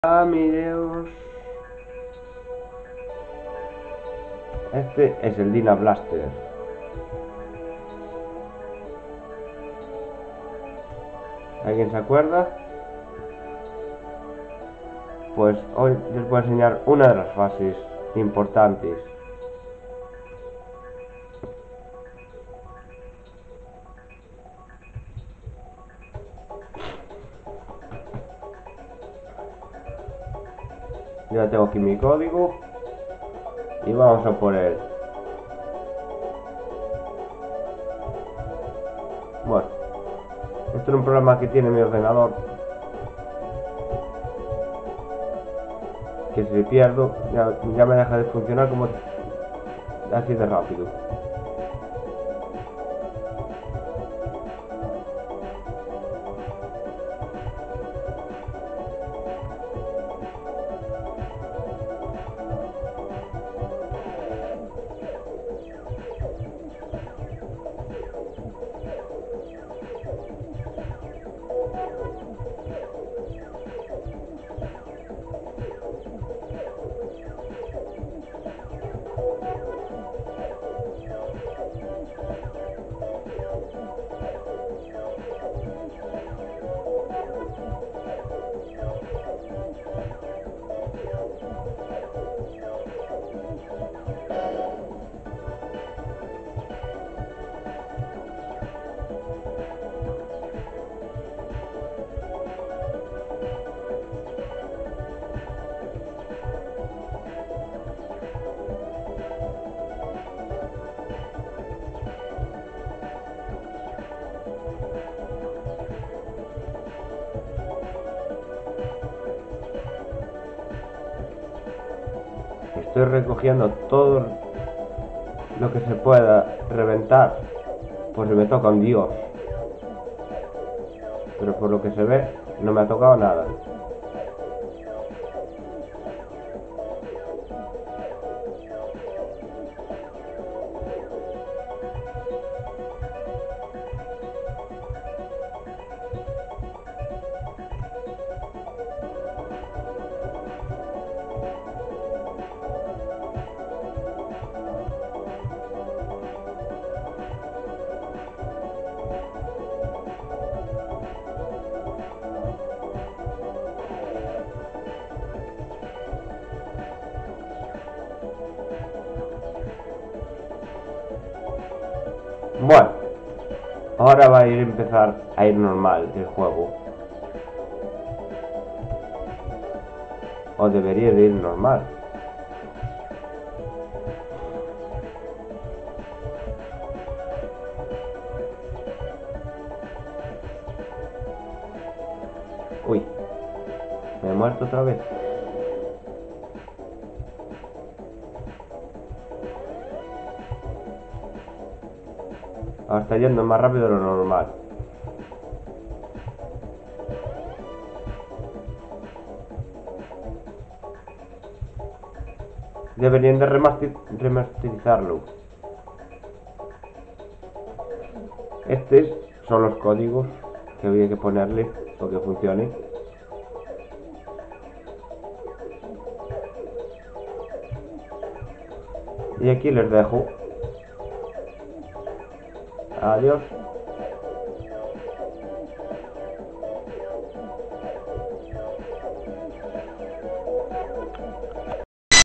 Amigos, este es el Dina Blaster. ¿Alguien se acuerda? Pues hoy les voy a enseñar una de las fases importantes. Ya tengo aquí mi código y vamos a por él. Bueno, esto es un problema que tiene mi ordenador, que si pierdo ya me deja de funcionar como así de rápido. Estoy recogiendo todo lo que se pueda reventar, por si me toca un dios. Pero por lo que se ve, no me ha tocado nada. Bueno, ahora va a empezar a ir normal el juego. O debería de ir normal. Uy, me he muerto otra vez. Ahora está yendo más rápido de lo normal. Deberían de remasterizarlo. Estos son los códigos que había que ponerle para que funcione. Y aquí les dejo. Adiós.